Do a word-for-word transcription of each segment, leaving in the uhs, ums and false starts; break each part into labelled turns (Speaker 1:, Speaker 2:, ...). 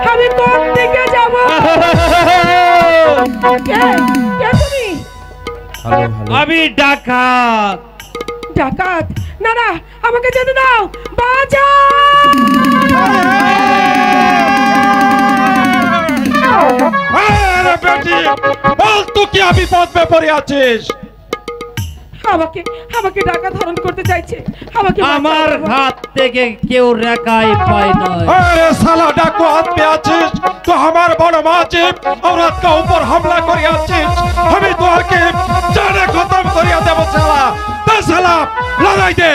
Speaker 1: আমি কোন দিকে যাব? কে কে তুমি?
Speaker 2: আমি ডাকাত।
Speaker 1: ডাকাত? না না, আমাকে যেতে দাও, বাঁচাও।
Speaker 3: আরে বেটি, বল তুই কি বিপদ মে পড়ে আছিস?
Speaker 1: আমাকে আমাকে ডাকাত হরণ করতে চাইছে, আমাকে
Speaker 2: আমার হাত থেকে কেউ রেখাই পায় না।
Speaker 3: अरे साला डाकू हाथ में आछिस तो हमार बड़ माजिब औरत का ऊपर हमला करी आछिस, हमें तो आके जाने खत्म करिया देबो साला। दे साला लड़ाई दे।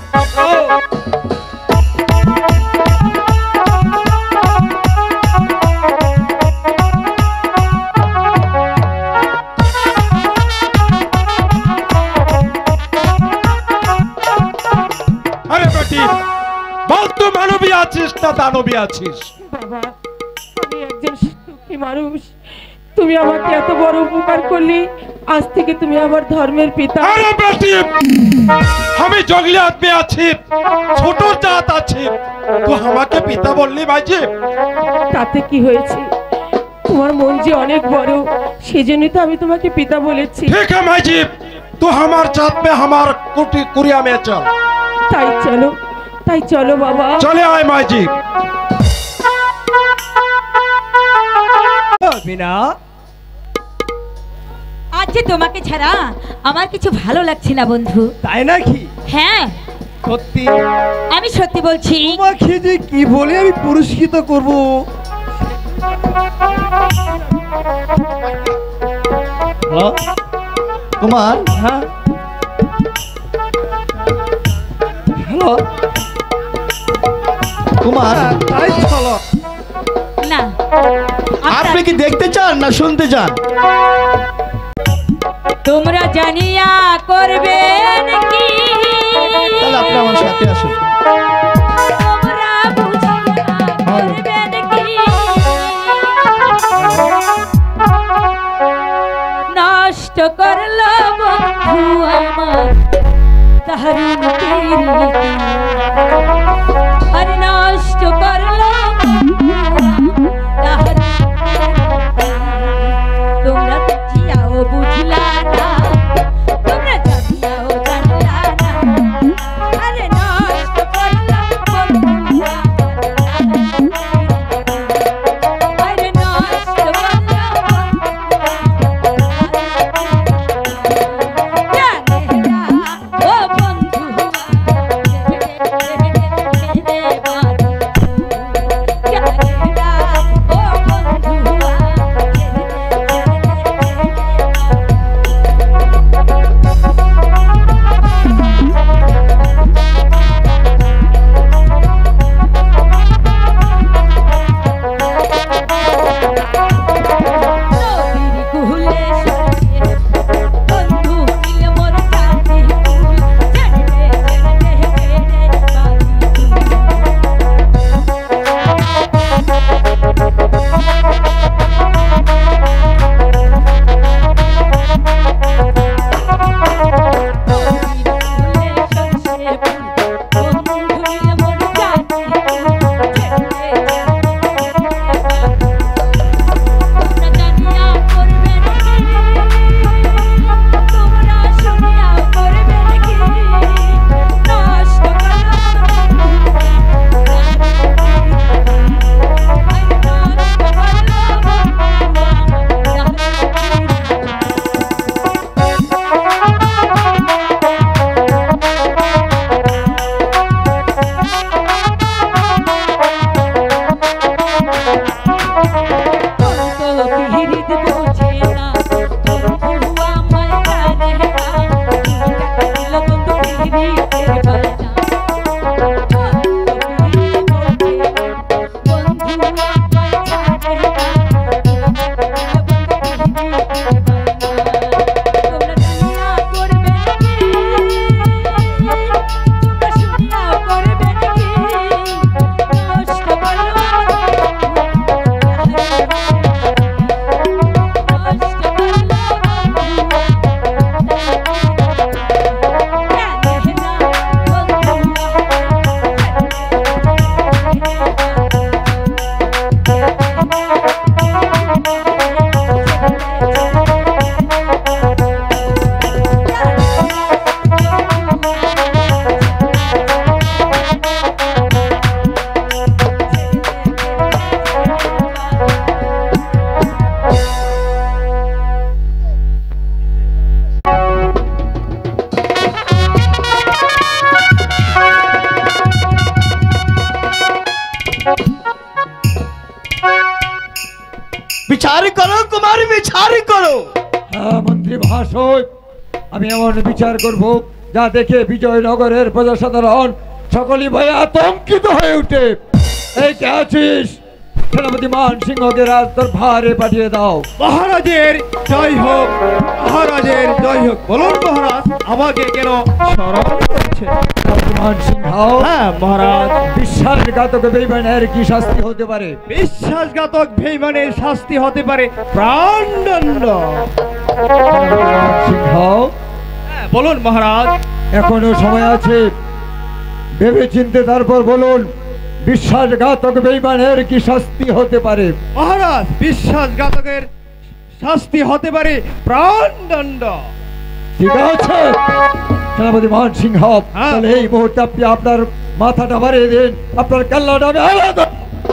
Speaker 3: अरे बेटी বল তুই মানবী আছিস না দানবী আছিস?
Speaker 1: বাবা, আমি একজন সুখী মানুষ, তুমি আমাকে এত বড় উপকার করলি, আজ থেকে তুমি আমার ধর্মের পিতা।
Speaker 3: আরে বেটি, আমি জঙ্গলি আদমি আছি, ছোট জাত আছি, তুই আমাকে পিতা বললি ভাইজি?
Speaker 1: তাতে কি হয়েছে? তোমার মন যে অনেক বড়, সেজন্যই তো আমি তোমাকে পিতা বলেছি।
Speaker 3: ठीक है भाईजी, तू हमार जात में हमार कुटी कुरिया में चल।
Speaker 1: তাই চলো, তাই চলো বাবা।
Speaker 3: चले आए माईजी।
Speaker 2: বিনা,
Speaker 4: আজ যে তোমাকে ছাড়া আমার কিছু ভালো লাগছে না বন্ধু।
Speaker 2: তাই নাকি?
Speaker 4: হ্যাঁ
Speaker 2: সত্যি?
Speaker 4: আমি সত্যি বলছি।
Speaker 2: তোমাকে যে কি বলে আমি পুরস্কৃত করব? হ্যালো কুমার। হ্যাঁ হ্যালো কুমার, তাই চলো
Speaker 4: না,
Speaker 5: আপনি কি দেখতে চান না শুনতে চান?
Speaker 4: তোমরা জানিয়া করবে নাকি?
Speaker 5: তাহলে আপনি আমার সাথে আসুন।
Speaker 4: তোমরা বুঝিয়া করবে নাকি? নষ্ট করলো বন্ধু আমার দারুণ প্রীতি, আরে নষ্ট করলো দারুণ প্রীতি। তোমরা বুঝিয়াও বুঝলা না, তোমরা জানিয়াও জানলা না, আরে নষ্ট করলো বন্ধু আমার আরে নষ্ট করলো
Speaker 5: বিচার করো কুমার, বিচার করো।
Speaker 6: হ্যাঁ মন্ত্রী মহাশয়, আমি এমন বিচার করব যা দেখে বিজয়নগরের প্রজাসাধারণ সকলেই ভয়ে আতঙ্কিত হয়ে উঠে। এই কে আছিস? সেনাপতি মান সিংহকে রাজ দরবারে পাঠিয়ে দাও।
Speaker 2: মহারাজের জয় হোক, মহারাজের জয় হোক। বলুন মহারাজ, আমাকে কেন স্মরণ করছেন?
Speaker 6: সেনাপতি মান সিংহ,
Speaker 2: হ্যাঁ মহারাজ।
Speaker 6: বিশ্বাসঘাতক বেঈমানের কি শাস্তি হতে পারে?
Speaker 2: বিশ্বাসঘাতক বেঈমানের শাস্তি হতে পারে প্রাণদণ্ড।
Speaker 6: সেনাপতি মান সিংহ,
Speaker 2: হ্যাঁ বলুন মহারাজ।
Speaker 6: এখনো সময় আছে, ভেবে চিনতে তারপর বলুন বিশ্বাসঘাতক বেঈমানের কি শাস্তি হতে পারে?
Speaker 2: মহারাজ, বিশ্বাসঘাতকের শাস্তি হতে পারে প্রাণদণ্ড।
Speaker 6: ঠিক আছে সেনাপতি মান সিংহ,
Speaker 2: হ্যাঁ।
Speaker 6: তাহলে এই মুহূর্তে আপনি আপনার মাথাটা বাড়িয়ে দিন, আপনার কাল্লাটা আমি আলাদা।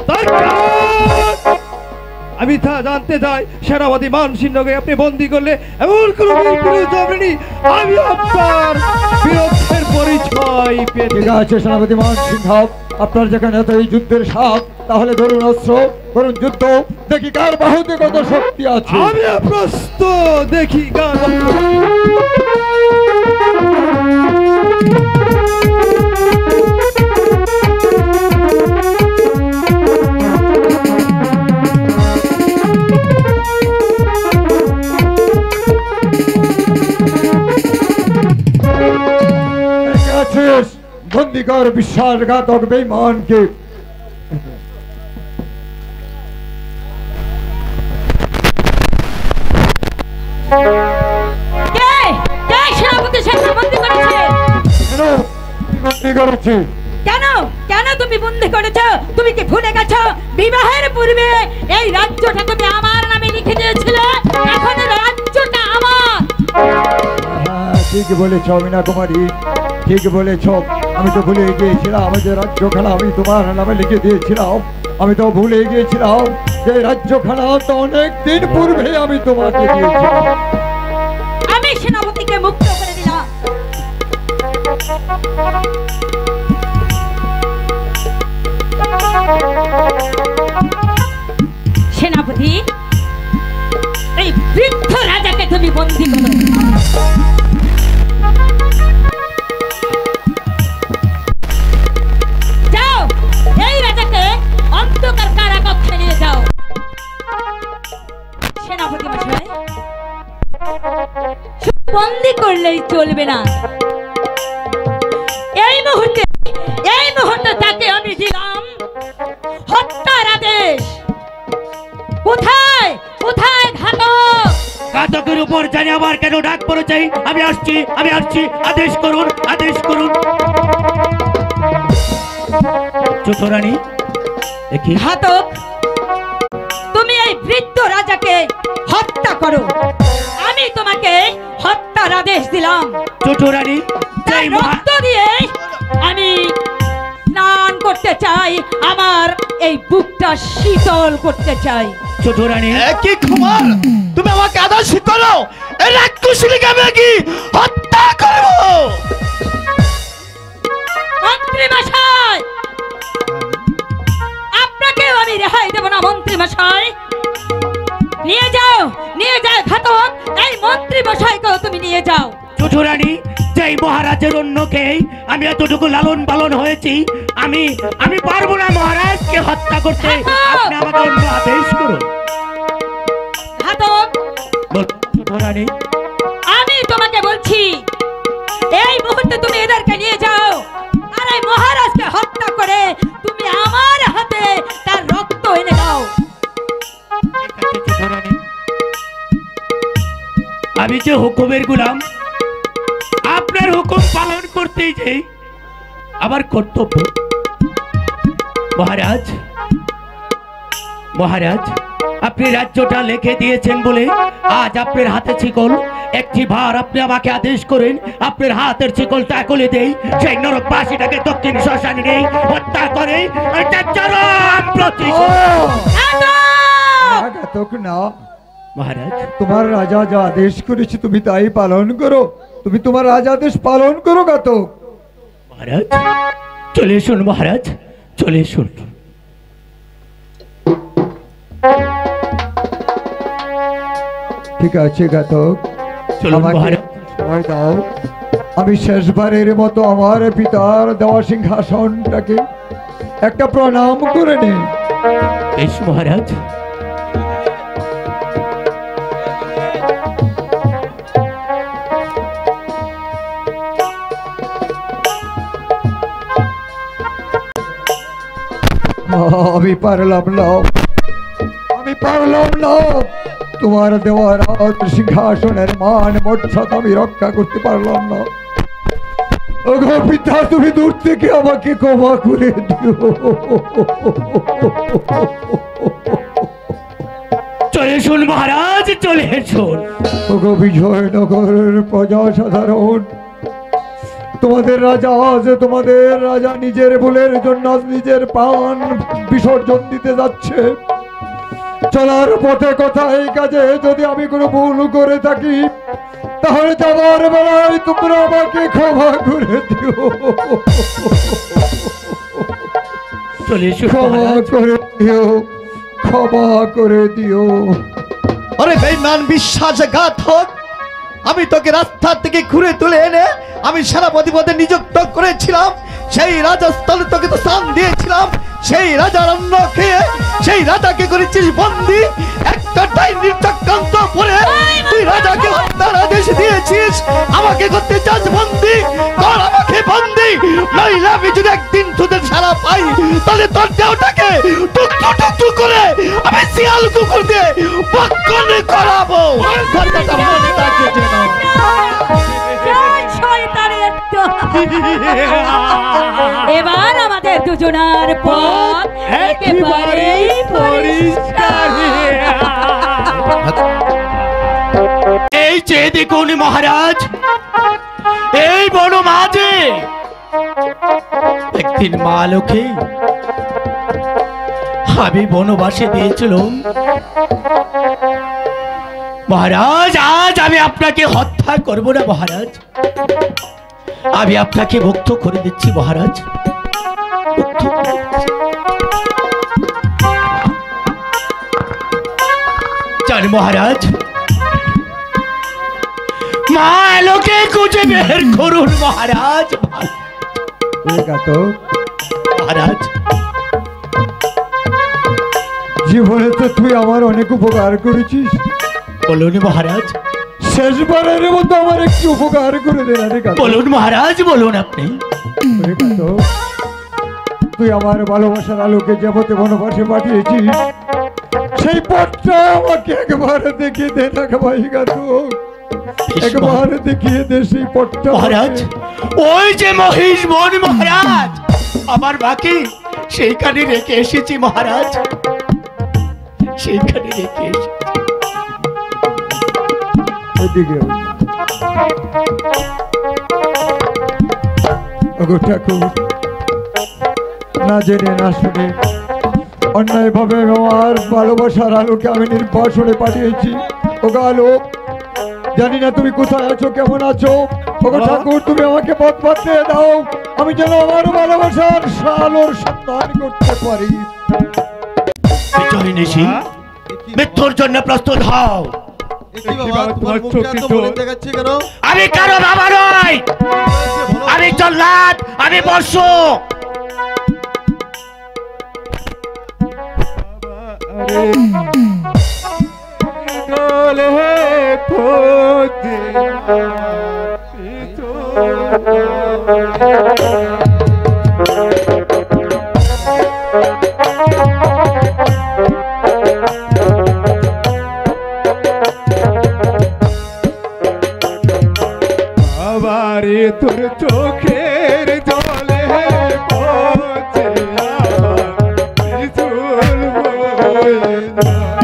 Speaker 2: আমি তা জানতে চাই, সেনাপতি মান সিংহকে আপনি বন্দী করলে এমন কোন বিরোধ হবে নি, আমি আপনার বিরোধের পরিচয় পেতে।
Speaker 6: ঠিক আছে সেনাপতি মান সিংহ, আপনার যেখানে এত এই যুদ্ধের সাপ, তাহলে ধরুন অস্ত্র, ধরুন যুদ্ধ, দেখি কার বাহুতে কত শক্তি আছে।
Speaker 2: আমি প্রস্তুত, দেখি কার
Speaker 6: বন্দিকর বিশ্বাসঘাতক বেঈমানকে।
Speaker 4: কে কে সেনাপতি সাহেবকে বন্দী করেছে?
Speaker 6: কেন বন্দি করেছে?
Speaker 4: কেন কেন তুমি বন্দী করেছো? তুমি কি ভুলে গেছো বিবাহের পূর্বে এই রাজ্যটা তুমি আমার নামে লিখে দিয়েছিলে? এখন এই রাজ্যটা আমার।
Speaker 6: হ্যাঁ ঠিক বলেছ মীনা কুমারী, ঠিক বলেছ। আমি তো ভুলে গিয়েছিলাম যে রাজ্যখানা আমি তোমার নামে লিখে দিয়েছিলাম। আমি তো ভুলে গিয়েছিলাম যে রাজ্যখানা তো অনেক দিন পূর্বে আমি তোমাকে দিয়েছিলাম।
Speaker 4: আমি সেনাপতিকে মুক্ত করে দিলাম। সেনাপতি, এই বৃদ্ধ রাজাকে তুমি বন্দী করো। যাও, এই রাজাকে অন্ধকার কারাকক্ষে নিয়ে যাও। সেনাপতি মশাই, শুধু বন্দী করলেই চলবে না। এই মুহূর্তে এই মুহূর্তে তাকে আমি দিলাম হত্যার আদেশ। কোথায় কোথায় ঘাতক?
Speaker 2: ঘাতকের উপর জানি আবার কেন ডাক পড়েছে? আমি আসছি, আমি আসছি, আদেশ করুন, আদেশ করুন। চতুরানী, দেখি।
Speaker 4: ঘাতক, তুমি এই বৃদ্ধ রাজাকে হত্যা করো। আমি তোমাকে হত্যার আদেশ দিলাম।
Speaker 2: চতুরানী,
Speaker 4: তার রক্ত দিয়ে আমি স্নান করতে চাই, আমার এই বুকটা শীতল করতে চাই।
Speaker 2: চতুরানী,
Speaker 5: কি কুমার, তুমি আমাকে আদেশ করো, এই রাক্ষসীকে আমি কি হত্যা করব?
Speaker 4: মন্ত্রী মশাই, আপনাকেও আমি রেহাই দেব না। মন্ত্রী মশাই, নিয়ে যাও, নিয়ে যাও ঘাতক, এই মন্ত্রী মশাইকেও তুমি নিয়ে যাও।
Speaker 2: চতুরানী, যেই মহারাজের অন্যকে আমি এতটুকু লালন পালন হয়েছি, আমি আমি পারবো না মহারাজকে হত্যা করতে। আপনি আমাকে অন্য আদেশ করুন।
Speaker 4: ঘাতক,
Speaker 2: চতুরানী,
Speaker 4: আমি তোমাকে বলছি, এই মুহূর্তে তুমি এদেরকে নিয়ে যাও, আর এই মহারাজকে হত্যা করে তুমি আমার হাতে তার রক্ত এনে দাও।
Speaker 2: আমি যে হুকুমের গোলাম, আপনার হুকুম পালন করতেই যে আমার কর্তব্য। মহারাজ, মহারাজ, আপনি রাজ্যটা লিখে দিয়েছেন বলে আজ আপনার হাতে শিকল। একটি ভার আপনি আমাকে আদেশ করেন, আপনার হাতের শিকলটা খুলে দেই, সেই নরকবাসীটাকে দক্ষিণ শ্মশানে নেই হত্যা করে এটা চরম প্রতিশোধ।
Speaker 6: ঘাতক না
Speaker 2: মহারাজ,
Speaker 6: তোমার রাজা যা আদেশ করেছে তুমি তাই পালন করো। তুমি তোমার রাজা আদেশ পালন করো ঘাতক।
Speaker 2: মহারাজ চলে এসুন, মহারাজ চলে এসুন।
Speaker 6: ঠিক আছে ঘাতক,
Speaker 2: চলুন
Speaker 6: আমাকে
Speaker 2: মহারাজ।
Speaker 6: সময় দাও। আমি শেষবারের মতো আমার পিতার দেওয়া সিংহাসনটাকে একটা প্রণাম করে নিই।
Speaker 2: বেশ মহারাজ।
Speaker 6: আমি পারলাম না, আমি পারলাম না তোমার দেওয়া রাজ সিংহাসনের মান মর্যাদা আমি রক্ষা করতে পারলাম না। ওগো পিতা, তুমি দূর থেকে আমাকে ক্ষমা করে দিও।
Speaker 2: চলে শুন মহারাজ, চলে শুন।
Speaker 6: ওগো বিজয়নগরের প্রজা সাধারণ, তোমাদের রাজা আজ তোমাদের রাজা নিজের ভুলের জন্য আজ নিজের প্রাণ বিসর্জন দিতে যাচ্ছে। চলার পথে কোথায় কাজে যদি আমি কোনো ভুল করে থাকি, তাহলে যাবার বেলায় তোমরা আমাকে ক্ষমা করে দিও।
Speaker 2: চলে শুন
Speaker 6: ক্ষমা
Speaker 2: মহারাজ।
Speaker 6: করে দিও, ক্ষমা করে দিও।
Speaker 5: আরে বেঈমান বিশ্বাসঘাতক, আমি তোকে রাস্তা থেকে ঘুরে তুলে এনে আমি সেনাপতি পদে নিযুক্ত করেছিলাম। সেই রাজস্থলে তোকে তো স্থান দিয়েছিলাম। সেই রাজার অন্ন খেয়ে সেই রাজাকে করেছিস বন্দি। একটা ডাইনির চক্রান্ত করে তুই রাজাকে হত্যার আদেশ দিয়েছিস। আমাকে করতে চাস বন্দি? কর আমাকে বন্দি, নইলে আমি যদি একদিন তোদের সারা পাই, তাহলে তোর দেহটাকে টুকটু টুকটু করে আমি শিয়াল কুকুর দিয়ে ভক্ষণ করাবো। কথাটা মনে থাকে যেন।
Speaker 4: জয় শয়তানের দল। এবার আমাদের দুজনার পথ একেবারেই পরিষ্কার।
Speaker 2: এই যে দেখুন মহারাজ, এই বড় মাঝে একদিন মা লোকে আমি বনবাসে দিয়েছিলাম। মহারাজ, আজ আমি আপনাকে হত্যা করব না মহারাজ, আমি আপনাকে মুক্ত করে দিচ্ছি মহারাজ। মুক্ত করে দিচ্ছি। জান মহারাজ, মা এলোকে খুঁজে বের করুন মহারাজ। মহারাজ,
Speaker 6: জীবনে তো তুই আমার অনেক উপকার করেছিস,
Speaker 2: বলুন মহারাজ।
Speaker 6: শেষবারের মতো আমার একটু উপকার করে দে না রে কাকা।
Speaker 2: বলুন মহারাজ, বলুন আপনি।
Speaker 6: রে কাকা, তুই আমার ভালোবাসার আলোকে যাবতে বনবাসে পাঠিয়েছিস, সেই পথটা আমাকে একবার দেখিয়ে দে না ভাই গাতো। একবার দেখিয়ে দে সেই পথটা
Speaker 2: মহারাজ। ওই যে মহিষ বন মহারাজ, আমার বাকি সেইখানে রেখে এসেছি মহারাজ, সেইখানে রেখে এসেছি।
Speaker 6: ওইদিকে ওগো ঠাকুর, না জেনে না শুনে অন্যায় ভাবে আমার ভালোবাসার আলোকে আমি নির্বাসনে পাঠিয়েছি। ওগো আলো, জানি না তুমি কোথায় আছো, কেমন আছো। ওগো ঠাকুর, তুমি আমাকে পথ বাতলে দাও, আমি যেন আমার ভালোবাসার আলোর সন্ধান করতে পারি।
Speaker 2: বিজয় নিশি, মৃত্যুর জন্য প্রস্তুত হও। আমি কারো বাবা নই, আমি জল্লাদ, আমি বর্ষ।
Speaker 7: বাবারে তোর চোখের জলে পচে আমার চুল বয়ে যায়।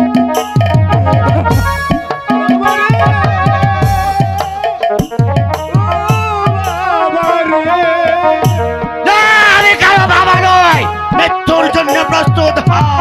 Speaker 2: না, আমি কারো বাবা নই, মৃত্যুর জন্য প্রস্তুত হও।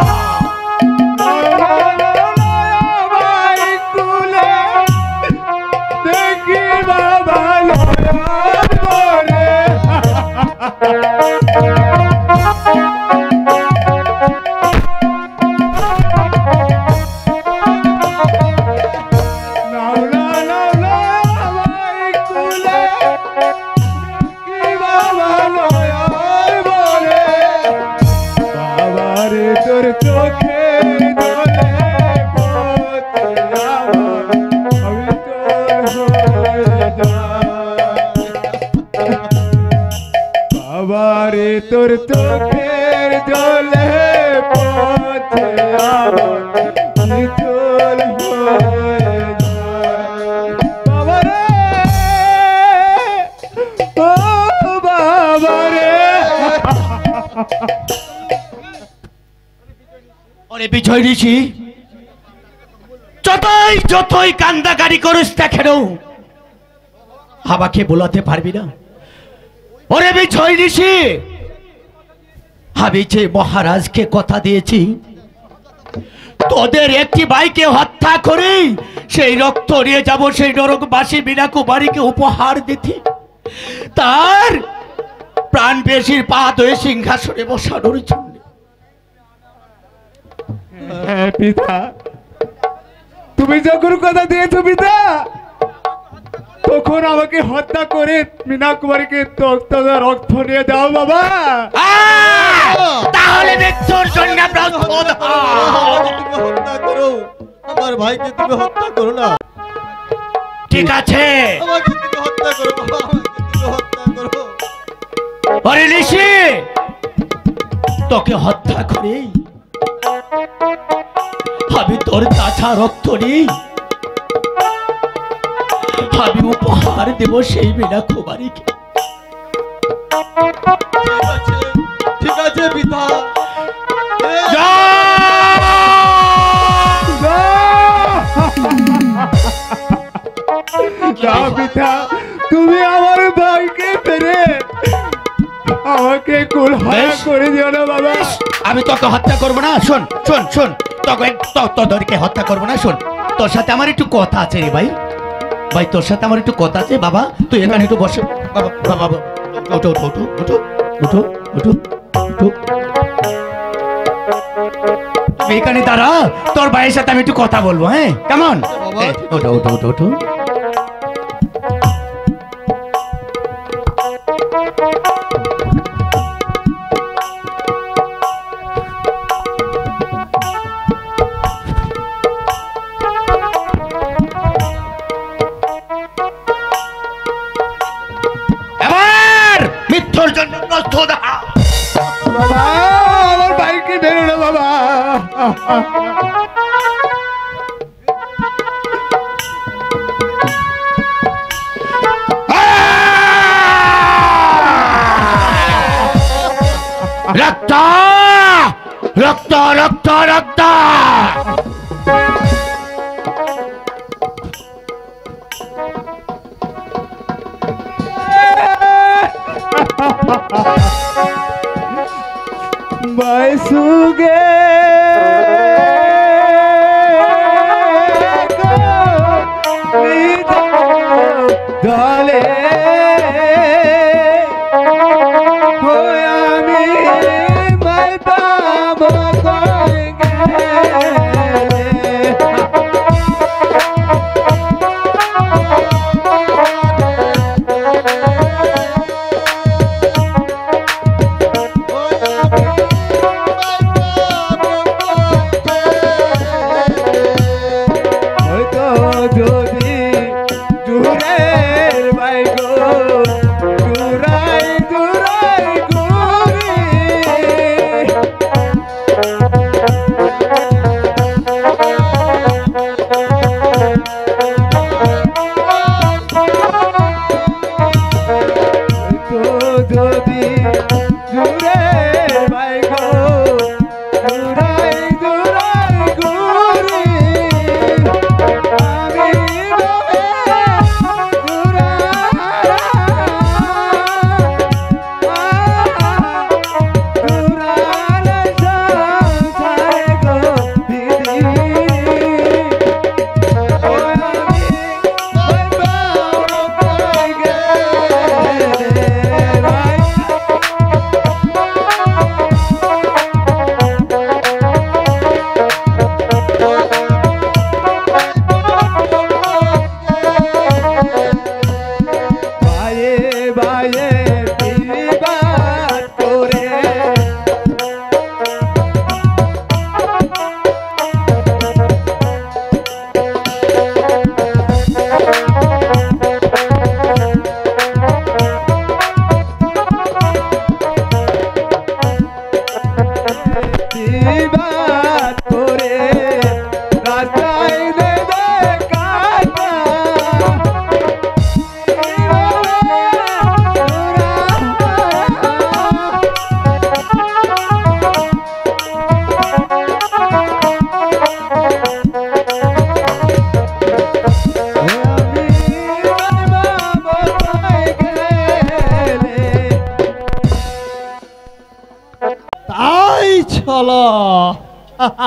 Speaker 7: তোর চোখের জলে পথে আমার নিচল হয়ে যায়। বাবা রে, ও বাবা রে।
Speaker 2: ওরে বিজয় ঋষি, যতই যতই কান্দাকারি করিস না কেন আমাকে বোলাতে পারবি না। ওরে বিজয় ঋষি, আমি যে মহারাজকে কথা দিয়েছি তোদের একটি ভাইকে হত্যা করে সেই রক্ত নিয়ে যাব সেই নরকবাসী মীনা কুমারীকে উপহার দিতে, তার প্রাণ বেশির পা ধরে সিংহাসনে বসানোর জন্য।
Speaker 7: হ্যাঁ পিতা, তুমি যখন কথা দিয়েছো পিতা, তখন আমাকে হত্যা করে মীনা কুমারীকে রক্ত নিয়ে দাও বাবা।
Speaker 2: তাহলে মৃত্যুর জন্য প্রস্তুত হও।
Speaker 5: তুমি হত্যা করো, আমার ভাইকে তুমি হত্যা করো না।
Speaker 2: ঠিক আছে,
Speaker 5: আমাকে তুমি হত্যা করো বাবা, আমাকে তুমি হত্যা করো।
Speaker 2: ওরে ঋষি, তোকে হত্যা করে আমি তোর কাছা রক্ত নিই আমি উপহার দেব সেই মীনা কুমারীকে।
Speaker 5: ঠিক আছে, ঠিক আছে পিতা।
Speaker 7: না পিতা, তুমি আমার ভাইকে ফেরে আমাকে কুলহারা করে দিও না বাবা।
Speaker 2: আমি তোকে হত্যা করবো না। শোন শোন শোন, তোকে তোদেরকে হত্যা করবো না। শোন, তোর সাথে আমার একটু কথা আছে রে ভাই। ভাই তোর সাথে আমার একটু কথা আছে। বাবা তুই এখানে একটু বসে। বাবা বাবা ওঠো ওঠো ওঠো ওঠো ওঠো ওঠো ওঠো, তুমি এখানে দাঁড়া, তোর ভাইয়ের সাথে আমি একটু কথা বলবো। হ্যাঁ কেমন? ওঠো ওঠো ওঠো ওঠো। মৃত্যুর জন্য প্রস্তুত হও।
Speaker 7: বাবা, আমার ভাইকে বেরো না বাবা।
Speaker 2: রক্ত রক্ত রক্ত রক্ত।
Speaker 7: ভাই সুগে দলে আমি ভাই পাব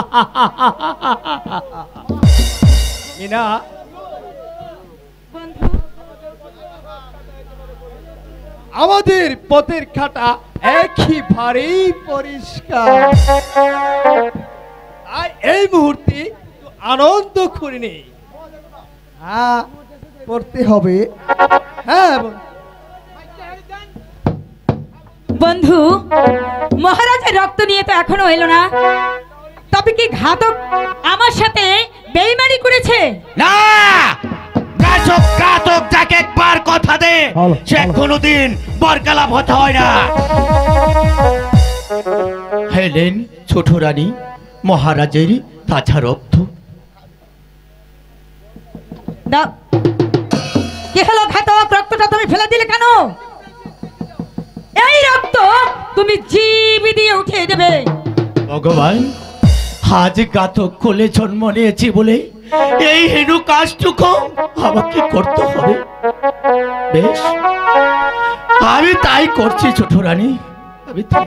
Speaker 7: মিনা
Speaker 1: বন্ধু
Speaker 7: আমাদের পথের কাঁটা একই ভারী পরিষ্কার, আর এই মুহূর্তে আনন্দ করিনি। হ্যাঁ করতে হবে। হ্যাঁ
Speaker 4: বন্ধু, মহারাজের রক্ত নিয়ে তো এখনো এলো না, তবে কি ঘাতক আমার সাথে বেইমানি করেছে?
Speaker 2: না, ঘাতক ঘাতক যাকে একবার কথা দে সে কোনোদিন বরকালাপ হতে হয় না। হেলেন ছোট রানী, মহারাজের তাজা রক্ত।
Speaker 4: দাও, কি হলো ঘাতক? রক্তটা তুমি ফেলে দিলে কেন? এই রক্ত তুমি জীবি দিয়ে উঠিয়ে দেবে।
Speaker 2: ভগবান, আজ ঘাতক কোলে জন্ম নিয়েছি বলে এই হেনু কাজটুকু আমাকে করতে হবে। বেশ, আমি তাই করছি ছোট রানী, আমি তাই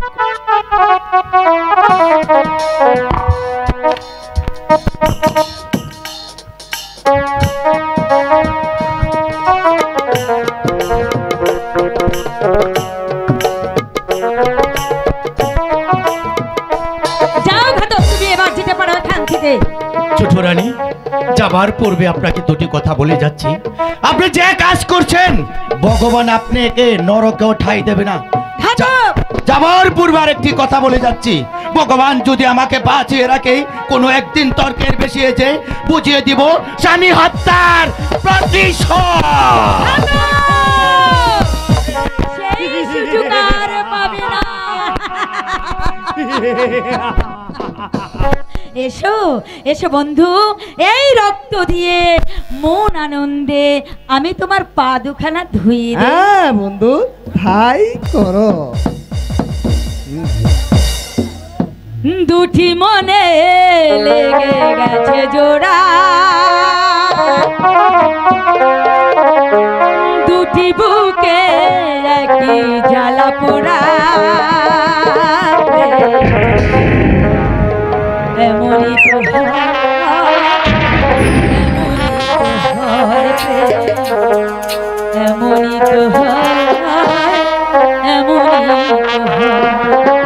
Speaker 4: যাও ঘাতক, তুমি এবার যেতে পারো এখান থেকে।
Speaker 2: ছোট রানী, যাবার পূর্বে আপনাকে দুটি কথা বলে যাচ্ছি। আপনি যে কাজ করছেন ভগবান আপনাকে নরকেও ঠাঁই দেবে না।
Speaker 4: ঘাতক,
Speaker 2: যাবার পূর্বে আরেকটি কথা বলে যাচ্ছি, ভগবান যদি আমাকে বাঁচিয়ে রাখে কোনো একদিন তর্কের বেশি এসে বুঝিয়ে দিব স্বামী হত্যার প্রতিশোধ।
Speaker 4: সেই সুযোগ আর পাবে না। এসো এসো বন্ধু, এই রক্ত দিয়ে মন আনন্দে আমি তোমার পা দুখানা ধুয়ে দেব।
Speaker 7: হ্যাঁ বন্ধু, তাই করো।
Speaker 4: দুটি মনে লেগে গেছে জোড়া, দুটি বুকে একই জ্বালা পোড়া, এমনই তো হয়, এমনই তো হয়, এমনই তো হয়।